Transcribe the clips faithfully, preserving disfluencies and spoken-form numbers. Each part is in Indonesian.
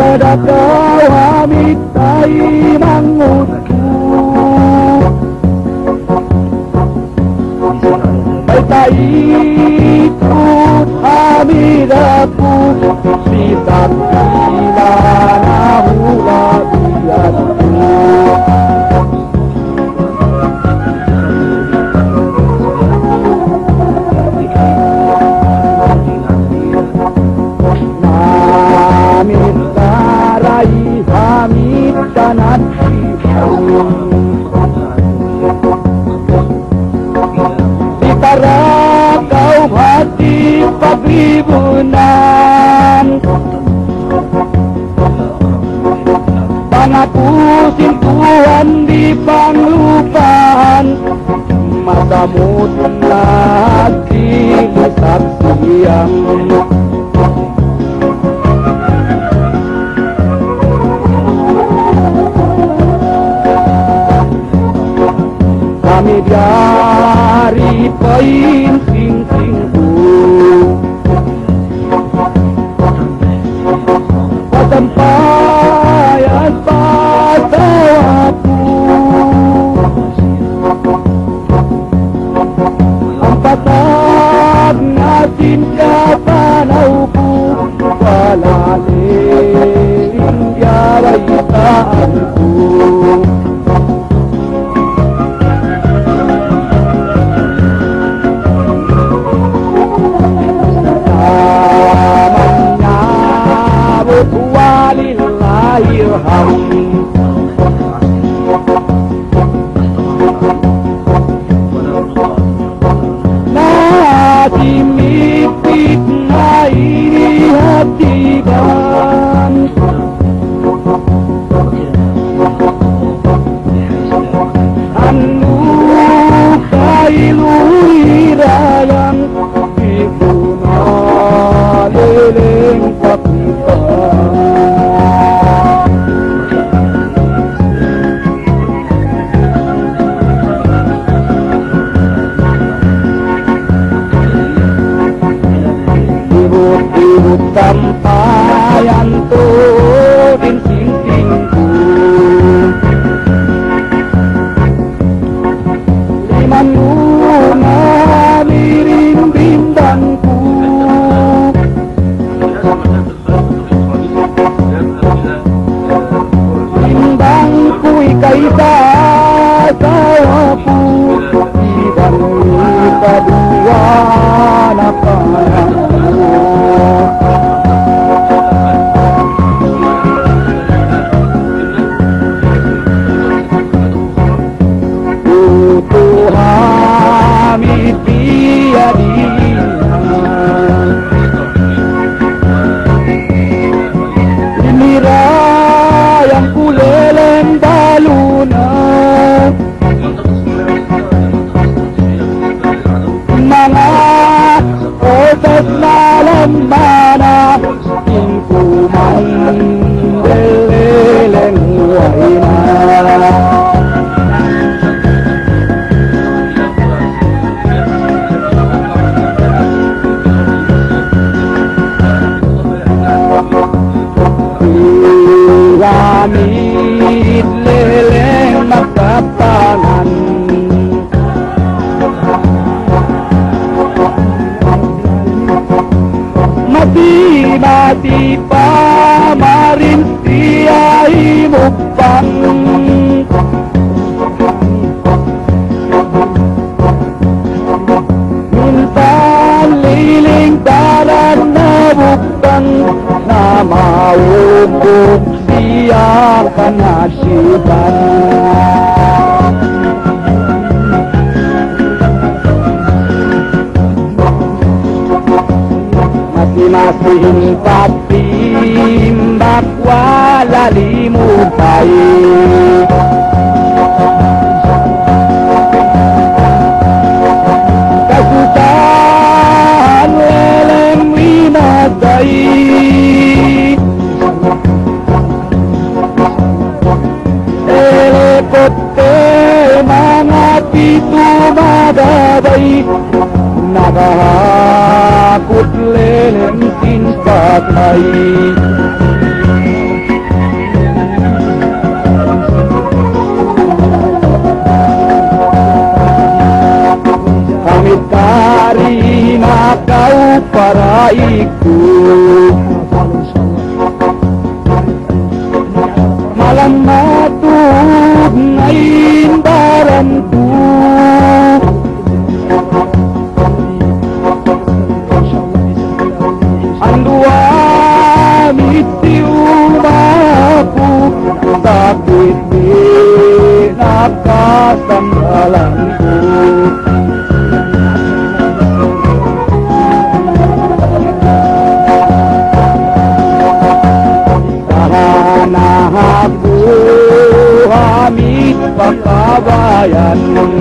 Adakah hamid tai mangutku Baitai ikut hamidaku Sitat ilana hula biadku Hamid tarai hamid tanat Ditara kau hati paglibunan Pangapusin Tuhan di panglupaan Masa mutlak di hisab siang Kami dari pain sing-singku Pasampayan pasawaku Ampatag natin kapanauku Walaling biaray taanku Nasi mipit na inihatigan Anu kailuhirayan Ibu na leleng kapitan Sampayan tudin sing-singku Liman luna lirim bindangku Bindangku ikai sasawaku Iban kedua anak-anakku Hamid biadinan Inira yang kuleleng dalunan Mga otas malam mana Ingkuman deleleng wainan Hamid leleng makapangan Mati-mati pamarin tiai mukbang Mintan liling taran na bukbang Na maumbuk siyakan nasiban Masing-masing patimbak walalimutai Kasusahan leleng winatai Elekote mangati tumadabay Nagahakot leleng tinpatay kau para ikut malam matug ngayon barantu andua mitiw mapu sakit di nakasandalanku aku hamid pakabayan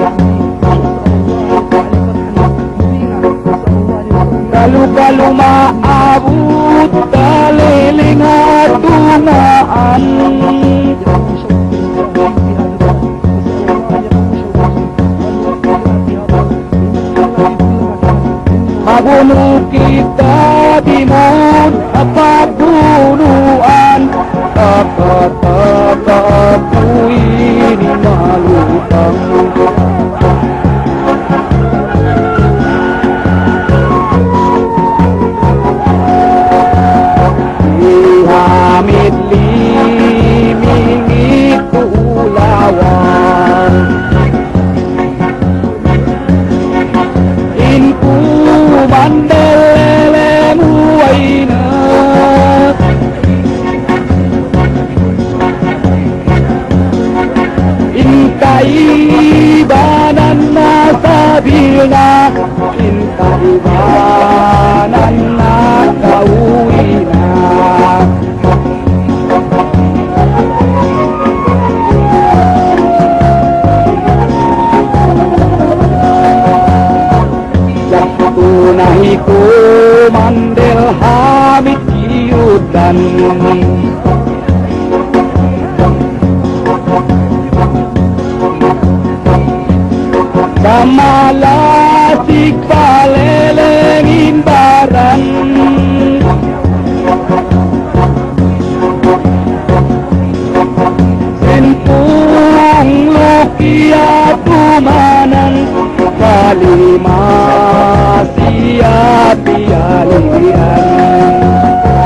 kalu-kalu maabot kaliling atungaan mabunuh kita di maut apabunuan kata-kata aku ini malutang Hamid liming itu lawan inku mandelelemu waina ibanan nasabilna inta ibanan nakawina jatunahi ku mandel hamid kiutan Kamalasik palelengin barang sentuang lokia tumanang kalima siap bialian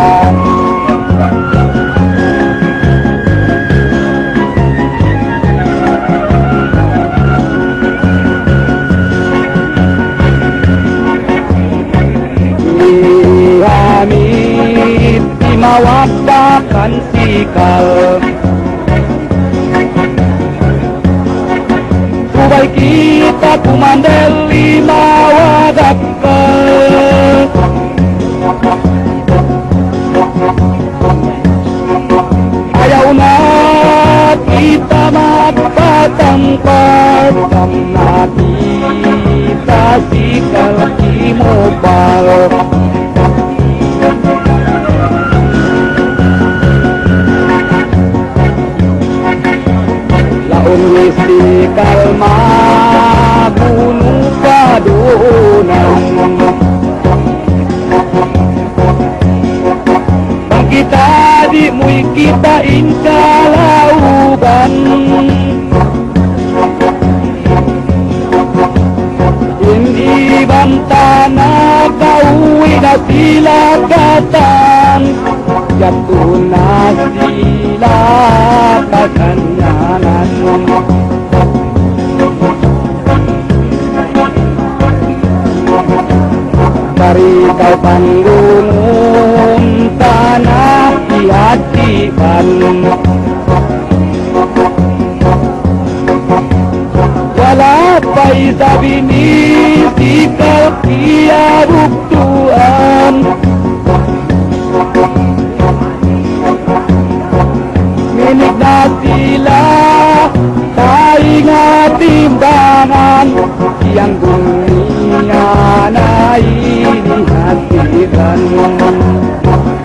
Hamid dimawakbakan sikal Subay kita kumandel lima wadakal Ayaw na kita magpatangkar Kam na kita sikal kimobal Unwisi kalma bunuh padunan Bang kita di mui kita inka lauban Ini bantana kaui na sila katan Jatuh na sila kakanyanan Dari kau panggungun tanah di hatikan Walapai sabini sikal kia buktuan Minik na sila taingat timbangan Yang dunia na ini hatikan